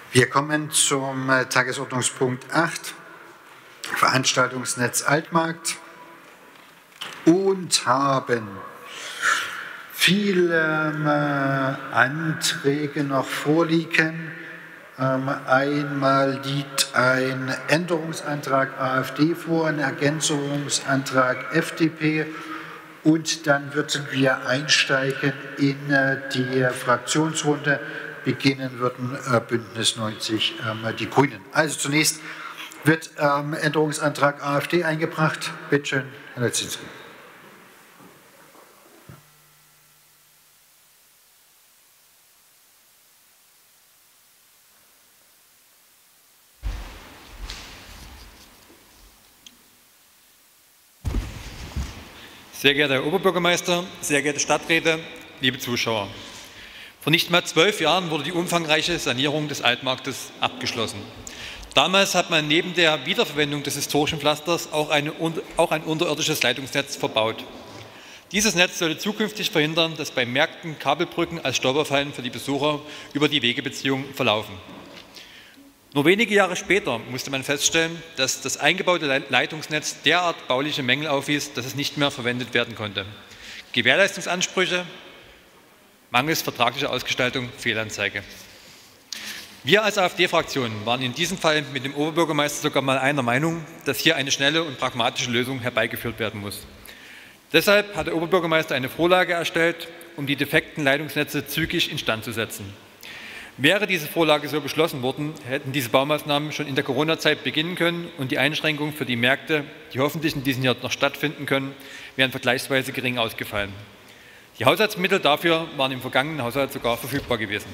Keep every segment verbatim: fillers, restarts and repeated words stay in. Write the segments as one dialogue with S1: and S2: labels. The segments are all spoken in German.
S1: Wir kommen zum Tagesordnungspunkt acht, Veranstaltungsnetz Altmarkt, und haben viele äh, Anträge noch vorliegen. Ähm, einmal liegt ein Änderungsantrag AfD vor, ein Ergänzungsantrag F D P, und dann würden wir einsteigen in äh, die Fraktionsrunde. Beginnen würden äh, Bündnis neunzig, ähm, die Grünen. Also zunächst wird ähm, Änderungsantrag AfD eingebracht. Bitte schön, Herr Lecinski.
S2: Sehr geehrter Herr Oberbürgermeister, sehr geehrte Stadträte, liebe Zuschauer. Vor nicht mal zwölf Jahren wurde die umfangreiche Sanierung des Altmarktes abgeschlossen. Damals hat man neben der Wiederverwendung des historischen Pflasters auch, eine, auch ein unterirdisches Leitungsnetz verbaut. Dieses Netz sollte zukünftig verhindern, dass bei Märkten Kabelbrücken als Stolperfallen für die Besucher über die Wegebeziehung verlaufen. Nur wenige Jahre später musste man feststellen, dass das eingebaute Leitungsnetz derart bauliche Mängel aufwies, dass es nicht mehr verwendet werden konnte. Gewährleistungsansprüche, mangels vertraglicher Ausgestaltung, Fehlanzeige. Wir als AfD-Fraktion waren in diesem Fall mit dem Oberbürgermeister sogar mal einer Meinung, dass hier eine schnelle und pragmatische Lösung herbeigeführt werden muss. Deshalb hat der Oberbürgermeister eine Vorlage erstellt, um die defekten Leitungsnetze zügig instand zu setzen. Wäre diese Vorlage so beschlossen worden, hätten diese Baumaßnahmen schon in der Corona-Zeit beginnen können und die Einschränkungen für die Märkte, die hoffentlich in diesem Jahr noch stattfinden können, wären vergleichsweise gering ausgefallen. Die Haushaltsmittel dafür waren im vergangenen Haushalt sogar verfügbar gewesen.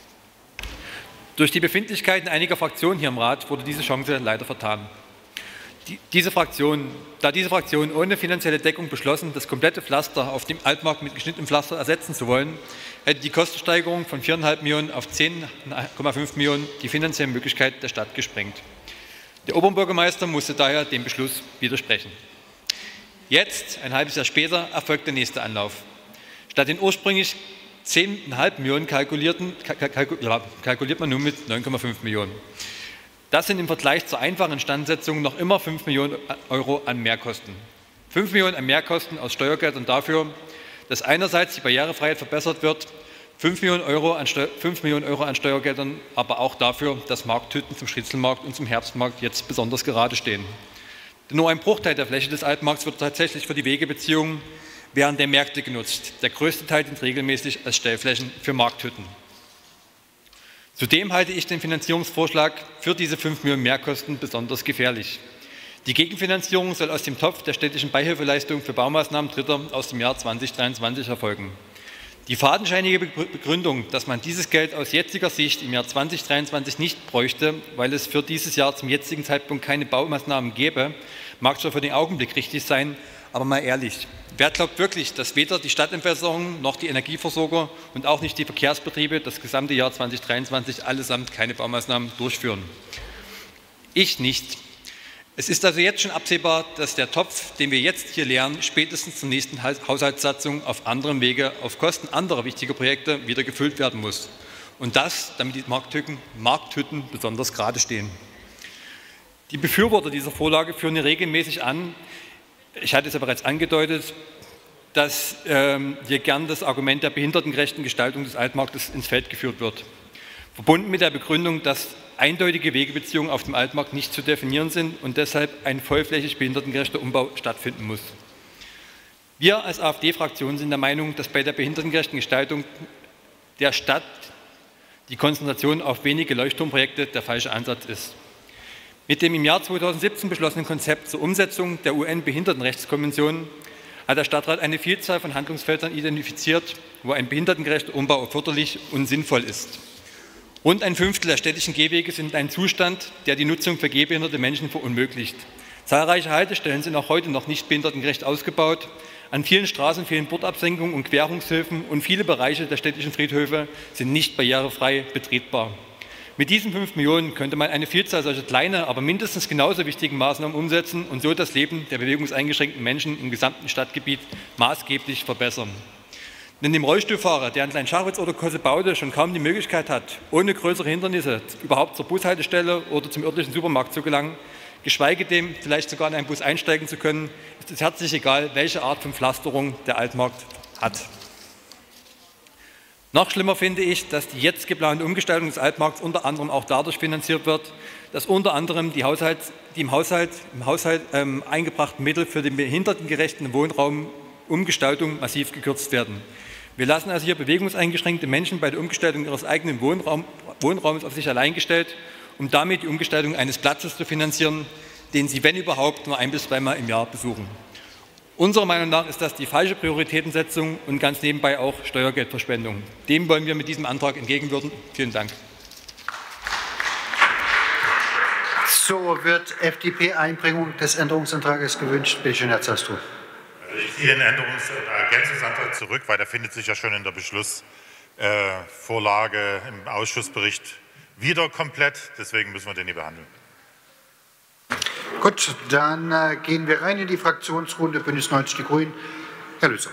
S2: Durch die Befindlichkeiten einiger Fraktionen hier im Rat wurde diese Chance leider vertan. Die, diese Fraktion, da diese Fraktion ohne finanzielle Deckung beschlossen, das komplette Pflaster auf dem Altmarkt mit geschnittenem Pflaster ersetzen zu wollen, hätte die Kostensteigerung von vier Komma fünf Millionen auf zehn Komma fünf Millionen die finanzielle Möglichkeit der Stadt gesprengt. Der Oberbürgermeister musste daher dem Beschluss widersprechen. Jetzt, ein halbes Jahr später, erfolgt der nächste Anlauf. Statt den ursprünglich zehn Komma fünf Millionen kalkulierten, kalkuliert man nun mit neun Komma fünf Millionen. Das sind im Vergleich zur einfachen Instandsetzung noch immer fünf Millionen Euro an Mehrkosten. fünf Millionen an Mehrkosten aus Steuergeldern dafür, dass einerseits die Barrierefreiheit verbessert wird, fünf Millionen Euro an, fünf Millionen Euro an Steuergeldern, aber auch dafür, dass Markthütten zum Schnitzelmarkt und zum Herbstmarkt jetzt besonders gerade stehen. Denn nur ein Bruchteil der Fläche des Altmarkts wird tatsächlich für die Wegebeziehungen während der Märkte genutzt. Der größte Teil dient regelmäßig als Stellflächen für Markthütten. Zudem halte ich den Finanzierungsvorschlag für diese fünf Millionen Mehrkosten besonders gefährlich. Die Gegenfinanzierung soll aus dem Topf der städtischen Beihilfeleistung für Baumaßnahmen Dritter aus dem Jahr zweitausenddreiundzwanzig erfolgen. Die fadenscheinige Begründung, dass man dieses Geld aus jetziger Sicht im Jahr zweitausenddreiundzwanzig nicht bräuchte, weil es für dieses Jahr zum jetzigen Zeitpunkt keine Baumaßnahmen gäbe, mag zwar für den Augenblick richtig sein, aber mal ehrlich, wer glaubt wirklich, dass weder die Stadtentwässerung noch die Energieversorger und auch nicht die Verkehrsbetriebe das gesamte Jahr zweitausenddreiundzwanzig allesamt keine Baumaßnahmen durchführen? Ich nicht. Es ist also jetzt schon absehbar, dass der Topf, den wir jetzt hier leeren, spätestens zur nächsten Haushaltssatzung auf anderem Wege auf Kosten anderer wichtiger Projekte wieder gefüllt werden muss. Und das, damit die Markthütten, Markthütten besonders gerade stehen. Die Befürworter dieser Vorlage führen regelmäßig an, ich hatte es ja bereits angedeutet, dass ähm, hier gern das Argument der behindertengerechten Gestaltung des Altmarktes ins Feld geführt wird. Verbunden mit der Begründung, dass eindeutige Wegebeziehungen auf dem Altmarkt nicht zu definieren sind und deshalb ein vollflächig behindertengerechter Umbau stattfinden muss. Wir als AfD-Fraktion sind der Meinung, dass bei der behindertengerechten Gestaltung der Stadt die Konzentration auf wenige Leuchtturmprojekte der falsche Ansatz ist. Mit dem im Jahr zweitausendsiebzehn beschlossenen Konzept zur Umsetzung der U N-Behindertenrechtskonvention hat der Stadtrat eine Vielzahl von Handlungsfeldern identifiziert, wo ein behindertengerechter Umbau erforderlich und sinnvoll ist. Rund ein Fünftel der städtischen Gehwege sind in einem Zustand, der die Nutzung für gehbehinderte Menschen verunmöglicht. Zahlreiche Haltestellen sind auch heute noch nicht behindertengerecht ausgebaut. An vielen Straßen fehlen Bordabsenkungen und Querungshilfen und viele Bereiche der städtischen Friedhöfe sind nicht barrierefrei betretbar. Mit diesen fünf Millionen könnte man eine Vielzahl solcher kleiner, aber mindestens genauso wichtigen Maßnahmen umsetzen und so das Leben der bewegungseingeschränkten Menschen im gesamten Stadtgebiet maßgeblich verbessern. Wenn dem Rollstuhlfahrer, der in Kleinschachwitz oder Kossebaude schon kaum die Möglichkeit hat, ohne größere Hindernisse überhaupt zur Bushaltestelle oder zum örtlichen Supermarkt zu gelangen, geschweige dem vielleicht sogar in einen Bus einsteigen zu können, ist es herzlich egal, welche Art von Pflasterung der Altmarkt hat. Noch schlimmer finde ich, dass die jetzt geplante Umgestaltung des Altmarkts unter anderem auch dadurch finanziert wird, dass unter anderem die, Haushalts-, die im Haushalt, im Haushalt ähm, eingebrachten Mittel für den behindertengerechten Wohnraumumgestaltung massiv gekürzt werden. Wir lassen also hier bewegungseingeschränkte Menschen bei der Umgestaltung ihres eigenen Wohnraum, Wohnraums auf sich allein gestellt, um damit die Umgestaltung eines Platzes zu finanzieren, den sie, wenn überhaupt, nur ein- bis zweimal im Jahr besuchen. Unserer Meinung nach ist das die falsche Prioritätensetzung und ganz nebenbei auch Steuergeldverschwendung. Dem wollen wir mit diesem Antrag entgegenwirken. Vielen Dank.
S1: So, wird F D P-Einbringung des Änderungsantrags gewünscht? Bitte schön, Herr Zastrow.
S3: Ich ziehe den Änderungs- Ergänzungsantrag zurück, weil der findet sich ja schon in der Beschlussvorlage im Ausschussbericht wieder komplett. Deswegen müssen wir den nie behandeln.
S1: Gut, dann äh, gehen wir rein in die Fraktionsrunde Bündnis neunzig Die Grünen. Herr Löser.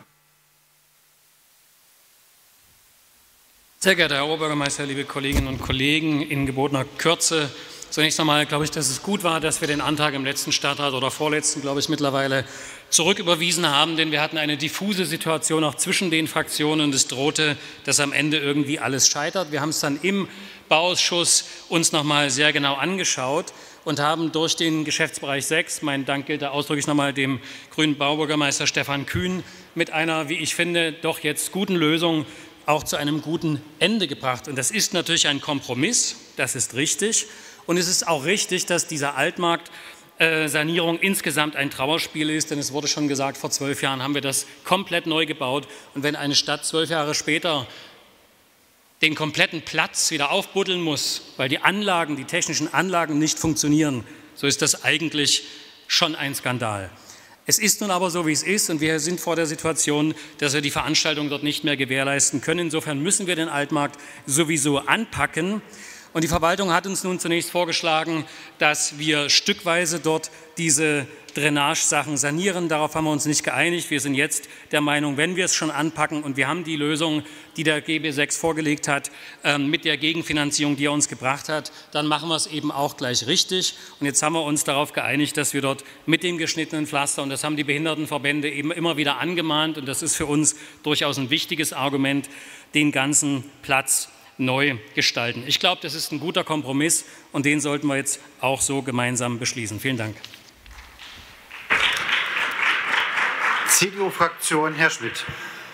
S4: Sehr geehrter Herr Oberbürgermeister, liebe Kolleginnen und Kollegen, in gebotener Kürze. Zunächst einmal glaube ich, dass es gut war, dass wir den Antrag im letzten Stadtrat oder vorletzten, glaube ich, mittlerweile zurücküberwiesen haben, denn wir hatten eine diffuse Situation auch zwischen den Fraktionen und es drohte, dass am Ende irgendwie alles scheitert. Wir haben es dann im Bauausschuss uns noch mal sehr genau angeschaut und haben durch den Geschäftsbereich sechs, mein Dank gilt da ausdrücklich noch mal dem grünen Baubürgermeister Stefan Kühn, mit einer, wie ich finde, doch jetzt guten Lösung auch zu einem guten Ende gebracht. Und das ist natürlich ein Kompromiss, das ist richtig. Und es ist auch richtig, dass diese Altmarkt-Sanierung insgesamt ein Trauerspiel ist, denn es wurde schon gesagt, vor zwölf Jahren haben wir das komplett neu gebaut. Und wenn eine Stadt zwölf Jahre später den kompletten Platz wieder aufbuddeln muss, weil die Anlagen, die technischen Anlagen nicht funktionieren, so ist das eigentlich schon ein Skandal. Es ist nun aber so, wie es ist, und wir sind vor der Situation, dass wir die Veranstaltung dort nicht mehr gewährleisten können. Insofern müssen wir den Altmarkt sowieso anpacken. Und die Verwaltung hat uns nun zunächst vorgeschlagen, dass wir stückweise dort diese Drainagesachen sanieren. Darauf haben wir uns nicht geeinigt. Wir sind jetzt der Meinung, wenn wir es schon anpacken und wir haben die Lösung, die der G B sechs vorgelegt hat, mit der Gegenfinanzierung, die er uns gebracht hat, dann machen wir es eben auch gleich richtig. Und jetzt haben wir uns darauf geeinigt, dass wir dort mit dem geschnittenen Pflaster, und das haben die Behindertenverbände eben immer wieder angemahnt, und das ist für uns durchaus ein wichtiges Argument, den ganzen Platz neu gestalten. Ich glaube, das ist ein guter Kompromiss und den sollten wir jetzt auch so gemeinsam beschließen. Vielen Dank.
S1: C D U-Fraktion, Herr Schmidt.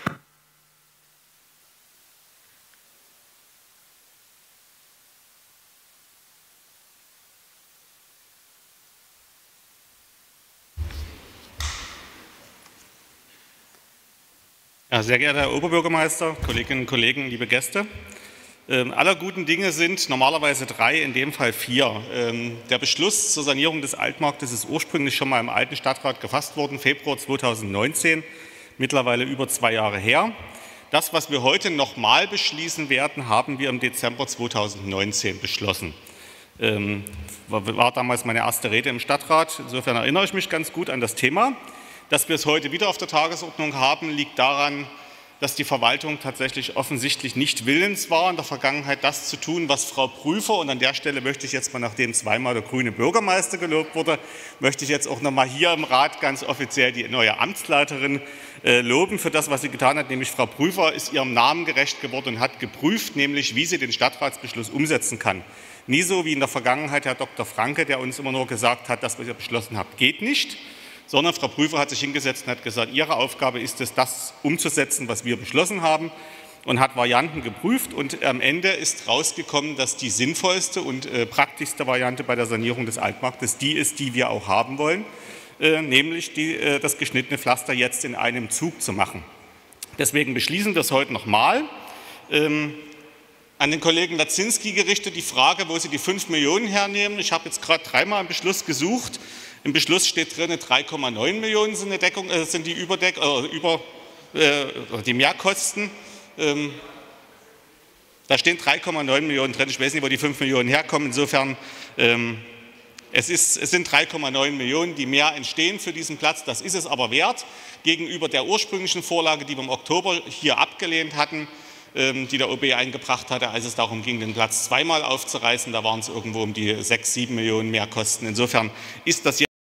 S5: Ja, sehr geehrter Herr Oberbürgermeister, Kolleginnen und Kollegen, liebe Gäste. Ähm, aller guten Dinge sind normalerweise drei, in dem Fall vier. Ähm, der Beschluss zur Sanierung des Altmarktes ist ursprünglich schon mal im alten Stadtrat gefasst worden, Februar zweitausendneunzehn, mittlerweile über zwei Jahre her. Das, was wir heute nochmal beschließen werden, haben wir im Dezember zweitausendneunzehn beschlossen. Ähm, war damals meine erste Rede im Stadtrat, insofern erinnere ich mich ganz gut an das Thema. Dass wir es heute wieder auf der Tagesordnung haben, liegt daran, dass die Verwaltung tatsächlich offensichtlich nicht willens war, in der Vergangenheit das zu tun, was Frau Prüfer, und an der Stelle möchte ich jetzt mal, nachdem zweimal der grüne Bürgermeister gelobt wurde, möchte ich jetzt auch noch mal hier im Rat ganz offiziell die neue Amtsleiterin äh, loben für das, was sie getan hat, nämlich Frau Prüfer ist ihrem Namen gerecht geworden und hat geprüft, nämlich wie sie den Stadtratsbeschluss umsetzen kann. Nie so wie in der Vergangenheit Herr Doktor Franke, der uns immer nur gesagt hat, das, was ihr beschlossen habt, geht nicht, sondern Frau Prüfer hat sich hingesetzt und hat gesagt, ihre Aufgabe ist es, das umzusetzen, was wir beschlossen haben, und hat Varianten geprüft. Und am Ende ist rausgekommen, dass die sinnvollste und äh, praktischste Variante bei der Sanierung des Altmarktes die ist, die wir auch haben wollen, äh, nämlich die, äh, das geschnittene Pflaster jetzt in einem Zug zu machen. Deswegen beschließen wir es heute nochmal. Ähm, an den Kollegen Laczynski gerichtet die Frage, wo Sie die fünf Millionen hernehmen. Ich habe jetzt gerade dreimal im Beschluss gesucht. Im Beschluss steht drin, drei Komma neun Millionen sind, eine Deckung, äh, sind die, Überdeck, äh, über, äh, die Mehrkosten. Ähm, da stehen drei Komma neun Millionen drin. Ich weiß nicht, wo die fünf Millionen herkommen. Insofern ähm, Es, ist, es sind drei Komma neun Millionen, die mehr entstehen für diesen Platz. Das ist es aber wert gegenüber der ursprünglichen Vorlage, die wir im Oktober hier abgelehnt hatten, die der O B eingebracht hatte, als es darum ging, den Platz zweimal aufzureißen. Da waren es irgendwo um die sechs, sieben Millionen mehr Kosten. Insofern ist das jetzt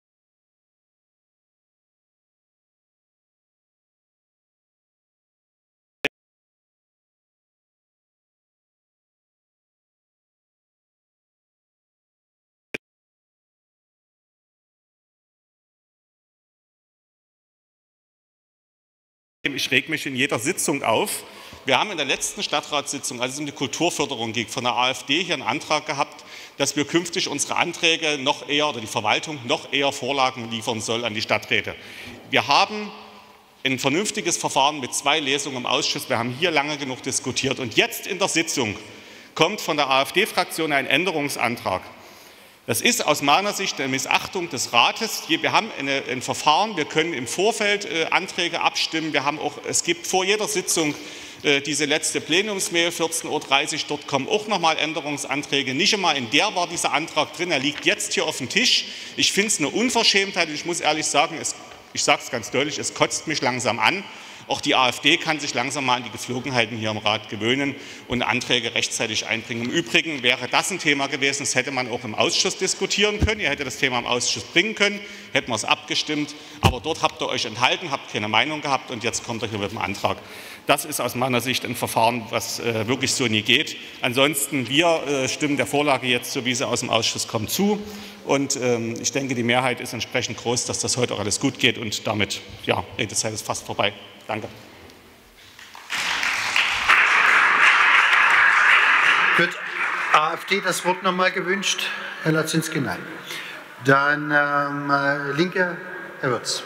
S5: Ich reg mich in jeder Sitzung auf. Wir haben in der letzten Stadtratssitzung, als es um die Kulturförderung ging, von der AfD hier einen Antrag gehabt, dass wir künftig unsere Anträge noch eher oder die Verwaltung noch eher Vorlagen liefern soll an die Stadträte. Wir haben ein vernünftiges Verfahren mit zwei Lesungen im Ausschuss. Wir haben hier lange genug diskutiert. Und jetzt in der Sitzung kommt von der AfD-Fraktion ein Änderungsantrag. Das ist aus meiner Sicht eine Missachtung des Rates. Wir haben eine, ein Verfahren, wir können im Vorfeld äh, Anträge abstimmen. Wir haben auch, es gibt vor jeder Sitzung äh, diese letzte Plenumsmail, vierzehn Uhr dreißig, dort kommen auch nochmal Änderungsanträge. Nicht einmal in der war dieser Antrag drin, er liegt jetzt hier auf dem Tisch. Ich finde es eine Unverschämtheit und ich muss ehrlich sagen, es, ich sage es ganz deutlich, es kotzt mich langsam an. Auch die AfD kann sich langsam mal an die Geflogenheiten hier im Rat gewöhnen und Anträge rechtzeitig einbringen. Im Übrigen wäre das ein Thema gewesen, das hätte man auch im Ausschuss diskutieren können. Ihr hättet das Thema im Ausschuss bringen können, hätten wir es abgestimmt. Aber dort habt ihr euch enthalten, habt keine Meinung gehabt und jetzt kommt ihr hier mit dem Antrag. Das ist aus meiner Sicht ein Verfahren, was äh, wirklich so nie geht. Ansonsten, wir äh, stimmen der Vorlage jetzt, so wie sie aus dem Ausschuss kommt, zu. Und ähm, ich denke, die Mehrheit ist entsprechend groß, dass das heute auch alles gut geht. Und damit, ja, Redezeit ist fast vorbei. Danke.
S1: Wird AfD das Wort noch mal gewünscht? Herr Laczynski, nein. Dann ähm, Linke, Herr Wirtz.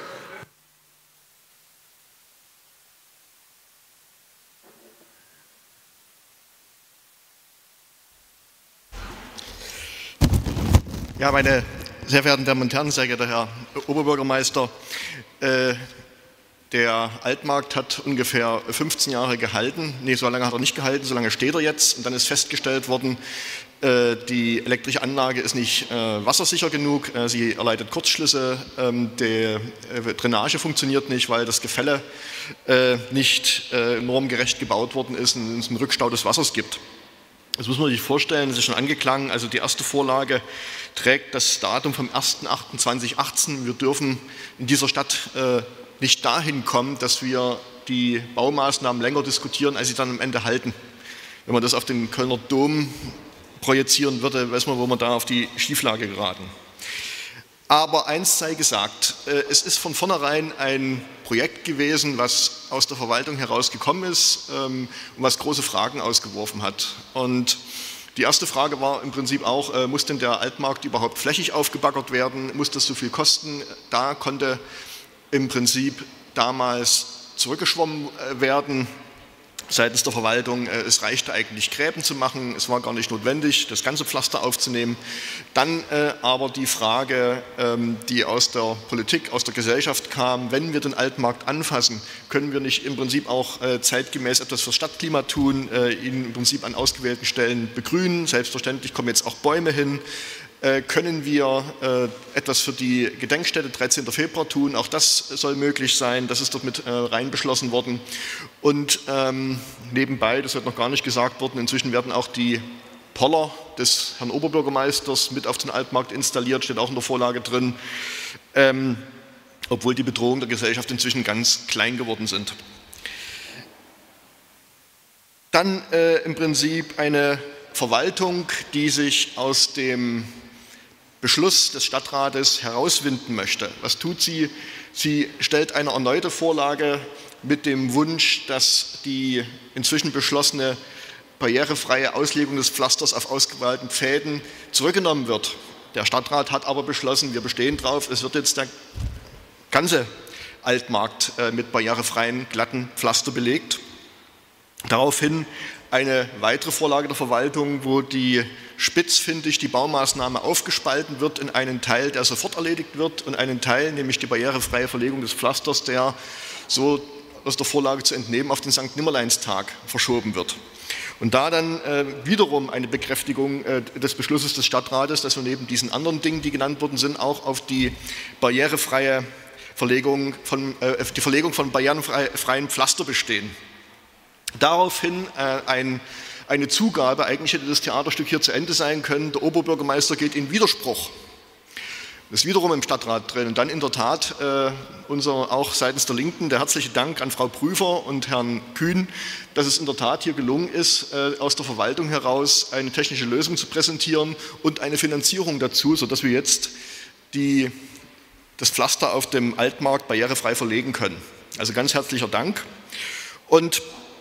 S6: Ja, meine sehr verehrten Damen und Herren, sehr geehrter Herr Oberbürgermeister, äh, der Altmarkt hat ungefähr fünfzehn Jahre gehalten. Nee, so lange hat er nicht gehalten, so lange steht er jetzt. Und dann ist festgestellt worden, äh, die elektrische Anlage ist nicht äh, wassersicher genug, äh, sie erleidet Kurzschlüsse, ähm, die äh, Drainage funktioniert nicht, weil das Gefälle äh, nicht äh, normgerecht gebaut worden ist und es einen Rückstau des Wassers gibt. Das muss man sich vorstellen, das ist schon angeklangen. Also die erste Vorlage trägt das Datum vom erster achter zweitausendachtzehn. Wir dürfen in dieser Stadt äh, nicht dahin kommen, dass wir die Baumaßnahmen länger diskutieren, als sie dann am Ende halten. Wenn man das auf den Kölner Dom projizieren würde, weiß man, wo wir da auf die Schieflage geraten. Aber eins sei gesagt, es ist von vornherein ein Projekt gewesen, was aus der Verwaltung herausgekommen ist und was große Fragen ausgeworfen hat. Und die erste Frage war im Prinzip auch, muss denn der Altmarkt überhaupt flächig aufgebaggert werden? Muss das so viel kosten? Da konnte im Prinzip damals zurückgeschwommen werden seitens der Verwaltung. Es reichte eigentlich, Gräben zu machen, es war gar nicht notwendig, das ganze Pflaster aufzunehmen. Dann äh, aber die Frage, ähm, die aus der Politik, aus der Gesellschaft kam, wenn wir den Altmarkt anfassen, können wir nicht im Prinzip auch äh, zeitgemäß etwas fürs Stadtklima tun, äh, ihn im Prinzip an ausgewählten Stellen begrünen, selbstverständlich kommen jetzt auch Bäume hin. Können wir äh, etwas für die Gedenkstätte dreizehnten Februar tun? Auch das soll möglich sein. Das ist dort mit äh, rein beschlossen worden. Und ähm, nebenbei, das wird noch gar nicht gesagt worden, inzwischen werden auch die Poller des Herrn Oberbürgermeisters mit auf den Altmarkt installiert, steht auch in der Vorlage drin, ähm, obwohl die Bedrohungen der Gesellschaft inzwischen ganz klein geworden sind. Dann äh, im Prinzip eine Verwaltung, die sich aus dem Beschluss des Stadtrates herauswinden möchte. Was tut sie? Sie stellt eine erneute Vorlage mit dem Wunsch, dass die inzwischen beschlossene barrierefreie Auslegung des Pflasters auf ausgewählten Pfäden zurückgenommen wird. Der Stadtrat hat aber beschlossen, wir bestehen drauf, es wird jetzt der ganze Altmarkt mit barrierefreien, glatten Pflaster belegt. Daraufhin eine weitere Vorlage der Verwaltung, wo die spitzfindig die Baumaßnahme aufgespalten wird in einen Teil, der sofort erledigt wird und einen Teil, nämlich die barrierefreie Verlegung des Pflasters, der so aus der Vorlage zu entnehmen auf den Sankt Nimmerleinstag verschoben wird. Und da dann äh, wiederum eine Bekräftigung äh, des Beschlusses des Stadtrates, dass wir neben diesen anderen Dingen, die genannt worden sind, auch auf die barrierefreie Verlegung von, äh, die Verlegung von barrierefreien Pflaster bestehen. Daraufhin äh, ein, eine Zugabe, eigentlich hätte das Theaterstück hier zu Ende sein können, der Oberbürgermeister geht in Widerspruch. Das ist wiederum im Stadtrat drin. Und dann in der Tat äh, unser, auch seitens der Linken der herzliche Dank an Frau Prüfer und Herrn Kühn, dass es in der Tat hier gelungen ist, äh, aus der Verwaltung heraus eine technische Lösung zu präsentieren und eine Finanzierung dazu, sodass wir jetzt die, das Pflaster auf dem Altmarkt barrierefrei verlegen können. Also ganz herzlicher Dank. Und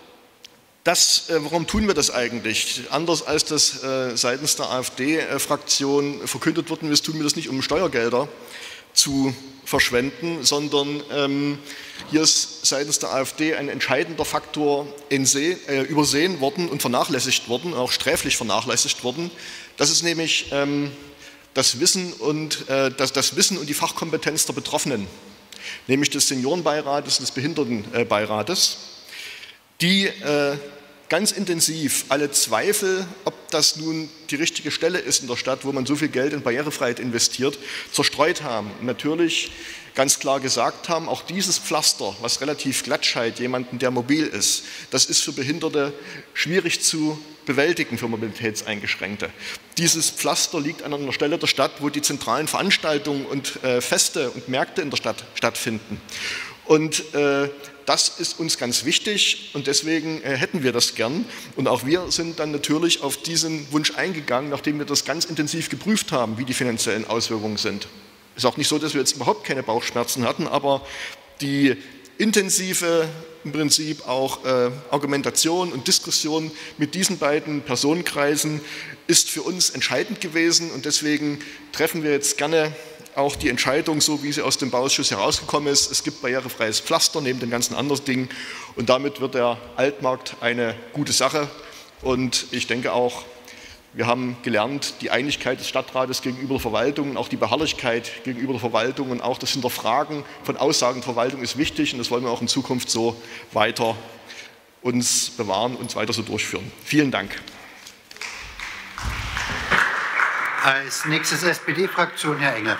S6: Das, äh, warum tun wir das eigentlich? Anders als das äh, seitens der AfD-Fraktion äh, verkündet worden ist, tun wir das nicht, um Steuergelder zu verschwenden, sondern ähm, hier ist seitens der AfD ein entscheidender Faktor inseh, äh, übersehen worden und vernachlässigt worden, auch sträflich vernachlässigt worden. Das ist nämlich ähm, das Wissen und, äh, das, das Wissen und die Fachkompetenz der Betroffenen, nämlich des Seniorenbeirates und des Behindertenbeirates, die äh, ganz intensiv alle Zweifel, ob das nun die richtige Stelle ist in der Stadt, wo man so viel Geld in Barrierefreiheit investiert, zerstreut haben. Und natürlich ganz klar gesagt haben, auch dieses Pflaster, was relativ glatt scheint, jemanden, der mobil ist, das ist für Behinderte schwierig zu bewältigen, für Mobilitätseingeschränkte. Dieses Pflaster liegt an einer Stelle der Stadt, wo die zentralen Veranstaltungen und äh, Feste und Märkte in der Stadt stattfinden. Und äh, das ist uns ganz wichtig und deswegen äh, hätten wir das gern. Und auch wir sind dann natürlich auf diesen Wunsch eingegangen, nachdem wir das ganz intensiv geprüft haben, wie die finanziellen Auswirkungen sind. Es ist auch nicht so, dass wir jetzt überhaupt keine Bauchschmerzen hatten, aber die intensive im Prinzip auch äh, Argumentation und Diskussion mit diesen beiden Personenkreisen ist für uns entscheidend gewesen und deswegen treffen wir jetzt gerne auch die Entscheidung, so wie sie aus dem Bauausschuss herausgekommen ist. Es gibt barrierefreies Pflaster neben den ganzen anderen Dingen und damit wird der Altmarkt eine gute Sache. Und ich denke auch, wir haben gelernt, die Einigkeit des Stadtrates gegenüber der Verwaltung und auch die Beharrlichkeit gegenüber der Verwaltung und auch das Hinterfragen von Aussagen der Verwaltung ist wichtig und das wollen wir auch in Zukunft so weiter uns bewahren und weiter so durchführen. Vielen Dank.
S1: Als nächstes S P D-Fraktion, Herr Engel.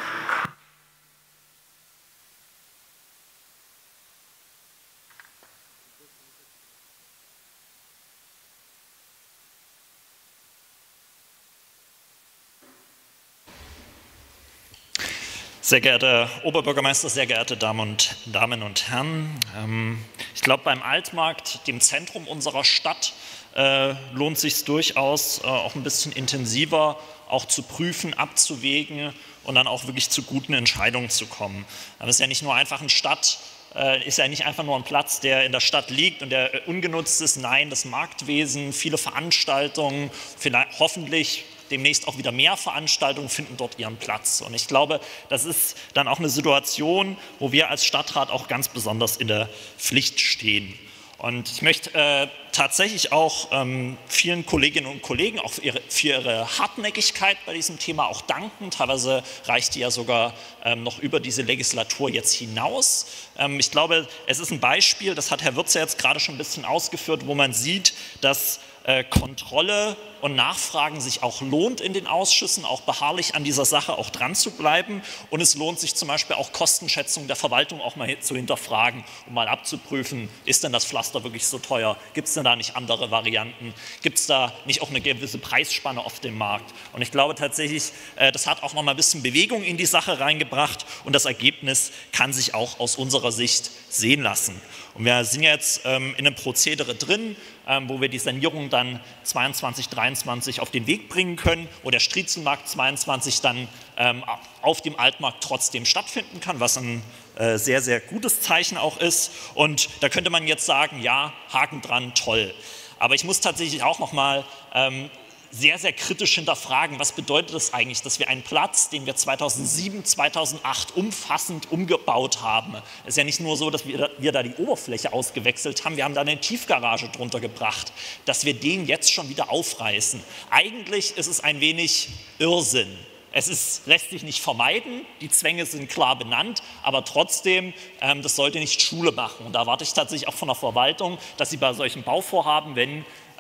S7: Sehr geehrter Oberbürgermeister, sehr geehrte Damen und, Damen und Herren, ähm, ich glaube, beim Altmarkt, dem Zentrum unserer Stadt, äh, lohnt es sich durchaus äh, auch ein bisschen intensiver auch zu prüfen, abzuwägen und dann auch wirklich zu guten Entscheidungen zu kommen. Das ist ja nicht nur einfach eine Stadt, äh, ist ja nicht einfach nur ein Platz, der in der Stadt liegt und der äh, ungenutzt ist. Nein, das Marktwesen, viele Veranstaltungen, vielleicht hoffentlich demnächst auch wieder mehr Veranstaltungen finden dort ihren Platz. Und ich glaube, das ist dann auch eine Situation, wo wir als Stadtrat auch ganz besonders in der Pflicht stehen. Und ich möchte äh, tatsächlich auch ähm, vielen Kolleginnen und Kollegen auch für ihre, für ihre Hartnäckigkeit bei diesem Thema auch danken. Teilweise reicht die ja sogar ähm, noch über diese Legislatur jetzt hinaus. Ähm, ich glaube, es ist ein Beispiel, das hat Herr Würze jetzt gerade schon ein bisschen ausgeführt, wo man sieht, dass äh, Kontrolle und Nachfragen sich auch lohnt in den Ausschüssen, auch beharrlich an dieser Sache auch dran zu bleiben. Und es lohnt sich zum Beispiel auch Kostenschätzungen der Verwaltung auch mal zu hinterfragen, um mal abzuprüfen, ist denn das Pflaster wirklich so teuer? Gibt es denn da nicht andere Varianten? Gibt es da nicht auch eine gewisse Preisspanne auf dem Markt? Und ich glaube tatsächlich, das hat auch noch mal ein bisschen Bewegung in die Sache reingebracht und das Ergebnis kann sich auch aus unserer Sicht sehen lassen. Und wir sind jetzt ähm, in einem Prozedere drin, ähm, wo wir die Sanierung dann zweiundzwanzig, dreiundzwanzig auf den Weg bringen können, wo der Striezelmarkt zweiundzwanzig dann ähm, auf dem Altmarkt trotzdem stattfinden kann, was ein äh, sehr, sehr gutes Zeichen auch ist. Und da könnte man jetzt sagen, ja, Haken dran, toll. Aber ich muss tatsächlich auch noch mal ähm, sehr, sehr kritisch hinterfragen, was bedeutet das eigentlich, dass wir einen Platz, den wir zweitausendsieben, zweitausendacht umfassend umgebaut haben. Es ist ja nicht nur so, dass wir da, wir da die Oberfläche ausgewechselt haben, wir haben da eine Tiefgarage drunter gebracht, dass wir den jetzt schon wieder aufreißen. Eigentlich ist es ein wenig Irrsinn. Es ist, lässt sich nicht vermeiden, die Zwänge sind klar benannt, aber trotzdem, ähm, das sollte nicht Schule machen. Und da erwarte ich tatsächlich auch von der Verwaltung, dass sie bei solchen Bauvorhaben, wenn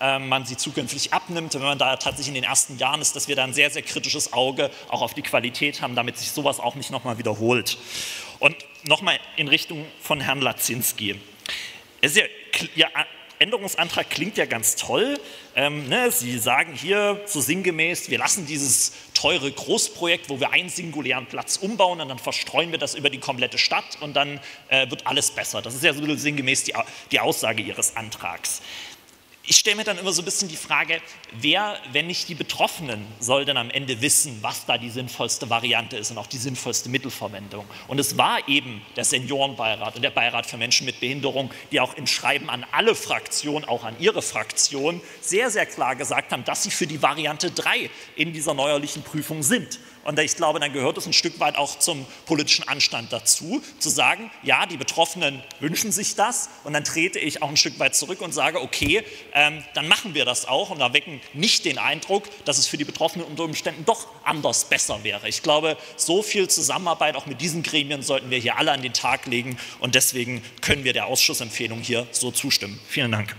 S7: äh, man sie zukünftig abnimmt, wenn man da tatsächlich in den ersten Jahren ist, dass wir da ein sehr, sehr kritisches Auge auch auf die Qualität haben, damit sich sowas auch nicht nochmal wiederholt. Und nochmal in Richtung von Herrn Lazinski. Es ist ja, ja, Änderungsantrag klingt ja ganz toll. Ähm, ne, Sie sagen hier so sinngemäß, wir lassen dieses teure Großprojekt, wo wir einen singulären Platz umbauen und dann verstreuen wir das über die komplette Stadt und dann äh, wird alles besser. Das ist ja so sinngemäß die, die Aussage Ihres Antrags. Ich stelle mir dann immer so ein bisschen die Frage, wer, wenn nicht die Betroffenen, soll denn am Ende wissen, was da die sinnvollste Variante ist und auch die sinnvollste Mittelverwendung. Und es war eben der Seniorenbeirat und der Beirat für Menschen mit Behinderung, die auch im Schreiben an alle Fraktionen, auch an ihre Fraktion, sehr, sehr klar gesagt haben, dass sie für die Variante drei in dieser neuerlichen Prüfung sind. Und ich glaube, dann gehört es ein Stück weit auch zum politischen Anstand dazu, zu sagen, ja, die Betroffenen wünschen sich das und dann trete ich auch ein Stück weit zurück und sage, okay, ähm, dann machen wir das auch und erwecken nicht den Eindruck, dass es für die Betroffenen unter Umständen doch anders besser wäre. Ich glaube, so viel Zusammenarbeit auch mit diesen Gremien sollten wir hier alle an den Tag legen und deswegen können wir der Ausschussempfehlung hier so zustimmen. Vielen Dank.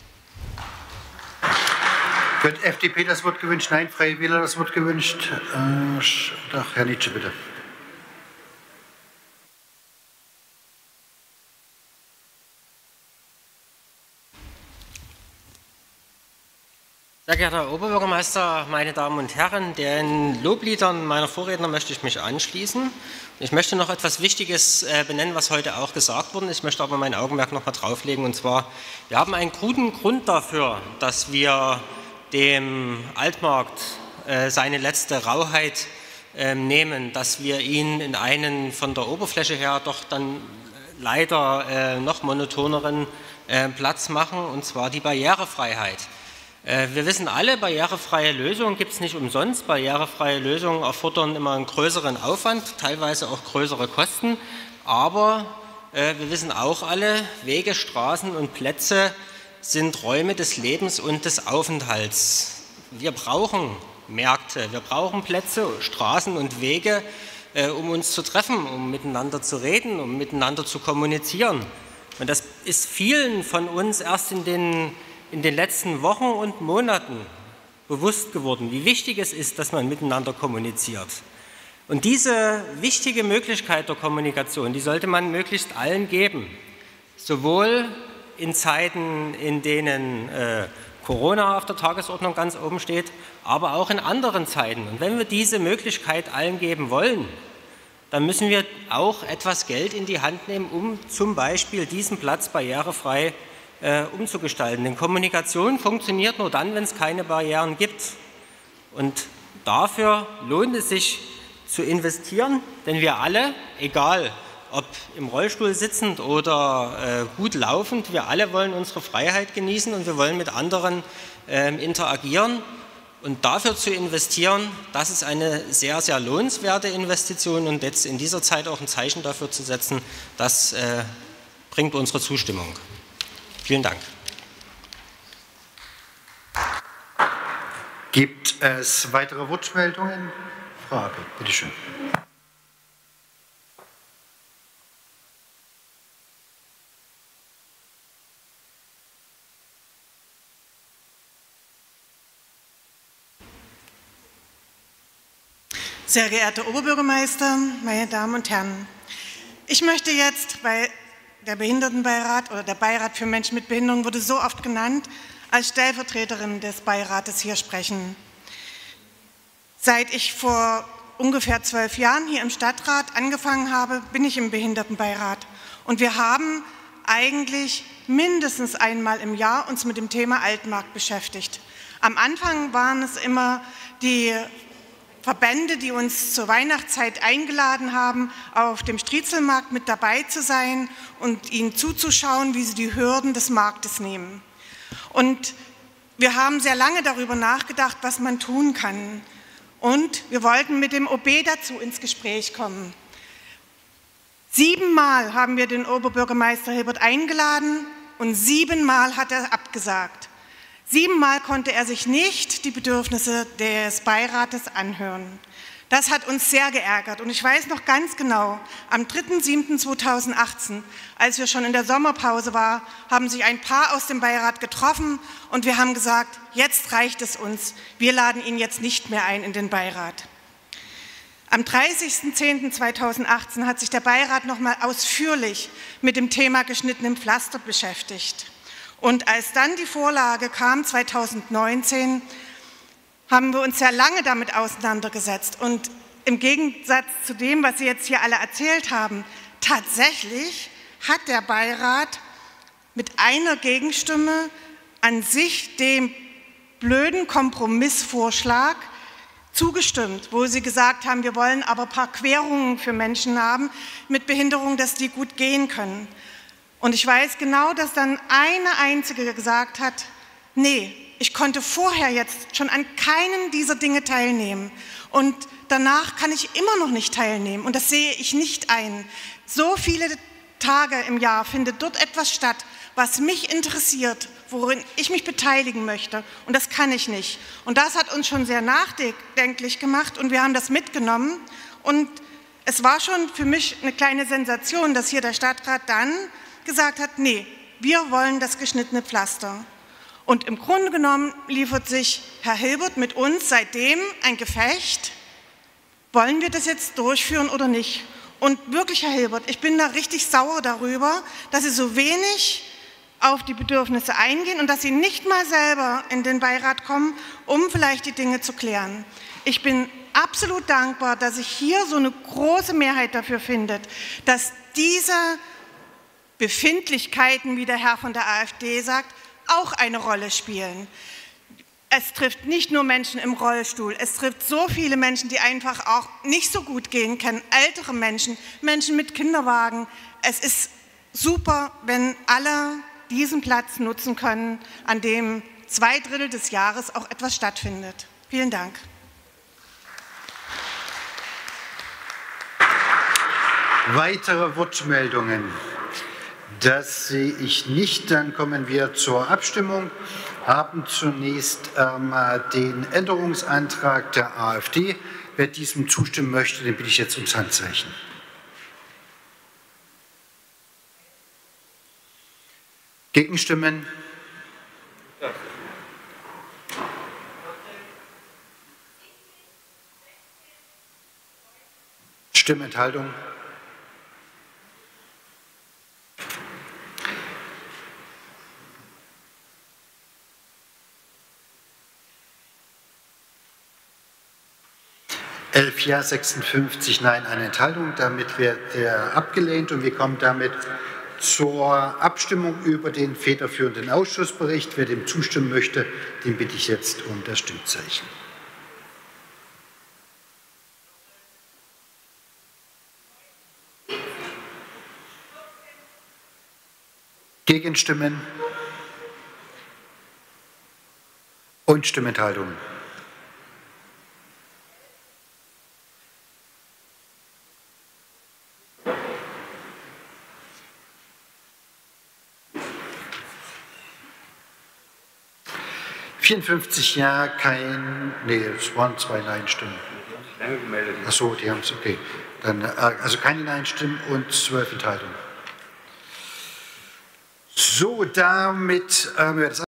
S1: Wird F D P das Wort gewünscht? Nein, Freie Wähler das Wort gewünscht? Äh, doch, Herr Nitsche, bitte.
S8: Sehr geehrter Herr Oberbürgermeister, meine Damen und Herren, den Lobliedern meiner Vorredner möchte ich mich anschließen. Ich möchte noch etwas Wichtiges benennen, was heute auch gesagt wurde. Ich möchte aber mein Augenmerk noch mal drauflegen, und zwar, wir haben einen guten Grund dafür, dass wir dem Altmarkt äh, seine letzte Rauheit äh, nehmen, dass wir ihn in einen von der Oberfläche her doch dann leider äh, noch monotoneren äh, Platz machen, und zwar die Barrierefreiheit. Äh, wir wissen alle, barrierefreie Lösungen gibt es nicht umsonst. Barrierefreie Lösungen erfordern immer einen größeren Aufwand, teilweise auch größere Kosten, aber äh, wir wissen auch alle, Wege, Straßen und Plätze sind Räume des Lebens und des Aufenthalts. Wir brauchen Märkte, wir brauchen Plätze, Straßen und Wege, äh, um uns zu treffen, um miteinander zu reden, um miteinander zu kommunizieren. Und das ist vielen von uns erst in den, in den letzten Wochen und Monaten bewusst geworden, wie wichtig es ist, dass man miteinander kommuniziert. Und diese wichtige Möglichkeit der Kommunikation, die sollte man möglichst allen geben, sowohl in Zeiten, in denen äh, Corona auf der Tagesordnung ganz oben steht, aber auch in anderen Zeiten. Und wenn wir diese Möglichkeit allen geben wollen, dann müssen wir auch etwas Geld in die Hand nehmen, um zum Beispiel diesen Platz barrierefrei äh, umzugestalten. Denn Kommunikation funktioniert nur dann, wenn es keine Barrieren gibt. Und dafür lohnt es sich zu investieren, denn wir alle, egal ob im Rollstuhl sitzend oder äh, gut laufend, wir alle wollen unsere Freiheit genießen und wir wollen mit anderen äh, interagieren. Und dafür zu investieren, das ist eine sehr, sehr lohnenswerte Investition, und jetzt in dieser Zeit auch ein Zeichen dafür zu setzen, das äh, bringt unsere Zustimmung. Vielen Dank.
S1: Gibt es weitere Wortmeldungen? Frage, bitte schön.
S9: Sehr geehrter Oberbürgermeister, meine Damen und Herren, ich möchte jetzt, weil der Behindertenbeirat oder der Beirat für Menschen mit Behinderung wurde so oft genannt, als Stellvertreterin des Beirates hier sprechen. Seit ich vor ungefähr zwölf Jahren hier im Stadtrat angefangen habe, bin ich im Behindertenbeirat, und wir haben eigentlich mindestens einmal im Jahr uns mit dem Thema Altmarkt beschäftigt. Am Anfang waren es immer die Verbände, die uns zur Weihnachtszeit eingeladen haben, auf dem Striezelmarkt mit dabei zu sein und ihnen zuzuschauen, wie sie die Hürden des Marktes nehmen. Und wir haben sehr lange darüber nachgedacht, was man tun kann. Und wir wollten mit dem O B dazu ins Gespräch kommen. Siebenmal haben wir den Oberbürgermeister Hilbert eingeladen und siebenmal hat er abgesagt. Siebenmal konnte er sich nicht die Bedürfnisse des Beirates anhören. Das hat uns sehr geärgert und ich weiß noch ganz genau, am dritten siebten zweitausendachtzehn, als wir schon in der Sommerpause waren, haben sich ein Paar aus dem Beirat getroffen und wir haben gesagt, jetzt reicht es uns, wir laden ihn jetzt nicht mehr ein in den Beirat. Am dreißigsten zehnten zweitausendachtzehn hat sich der Beirat noch mal ausführlich mit dem Thema geschnittenem Pflaster beschäftigt. Und als dann die Vorlage kam, zweitausendneunzehn, haben wir uns sehr lange damit auseinandergesetzt. Und im Gegensatz zu dem, was Sie jetzt hier alle erzählt haben, tatsächlich hat der Beirat mit einer Gegenstimme an sich dem blöden Kompromissvorschlag zugestimmt, wo sie gesagt haben, wir wollen aber ein paar Querungen für Menschen haben mit Behinderung, dass die gut gehen können. Und ich weiß genau, dass dann eine einzige gesagt hat, nee, ich konnte vorher jetzt schon an keinen dieser Dinge teilnehmen und danach kann ich immer noch nicht teilnehmen und das sehe ich nicht ein. So viele Tage im Jahr findet dort etwas statt, was mich interessiert, worin ich mich beteiligen möchte und das kann ich nicht. Und das hat uns schon sehr nachdenklich gemacht und wir haben das mitgenommen und es war schon für mich eine kleine Sensation, dass hier der Stadtrat dann gesagt hat, nee, wir wollen das geschnittene Pflaster. Und im Grunde genommen liefert sich Herr Hilbert mit uns seitdem ein Gefecht, wollen wir das jetzt durchführen oder nicht? Und wirklich, Herr Hilbert, ich bin da richtig sauer darüber, dass Sie so wenig auf die Bedürfnisse eingehen und dass Sie nicht mal selber in den Beirat kommen, um vielleicht die Dinge zu klären. Ich bin absolut dankbar, dass sich hier so eine große Mehrheit dafür findet, dass diese Befindlichkeiten, wie der Herr von der AfD sagt, auch eine Rolle spielen. Es trifft nicht nur Menschen im Rollstuhl, es trifft so viele Menschen, die einfach auch nicht so gut gehen können, ältere Menschen, Menschen mit Kinderwagen. Es ist super, wenn alle diesen Platz nutzen können, an dem zwei Drittel des Jahres auch etwas stattfindet. Vielen Dank.
S1: Weitere Wortmeldungen? Das sehe ich nicht. Dann kommen wir zur Abstimmung. Haben zunächst ähm, den Änderungsantrag der AfD. Wer diesem zustimmen möchte, den bitte ich jetzt ums Handzeichen. Gegenstimmen? Stimmenthaltung? elf Ja, sechsundfünfzig Nein, eine Enthaltung. Damit wird er abgelehnt und wir kommen damit zur Abstimmung über den federführenden Ausschussbericht. Wer dem zustimmen möchte, den bitte ich jetzt um das Stimmzeichen. Gegenstimmen und Stimmenthaltungen. vierundfünfzig Ja, kein, nee, es waren zwei Nein-Stimmen. Ach so, die haben es, okay. Dann, also keine Nein-Stimmen und zwölf Enthaltungen. So, damit äh, das